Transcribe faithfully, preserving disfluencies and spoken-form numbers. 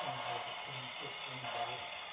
seems like a fun trip in and out.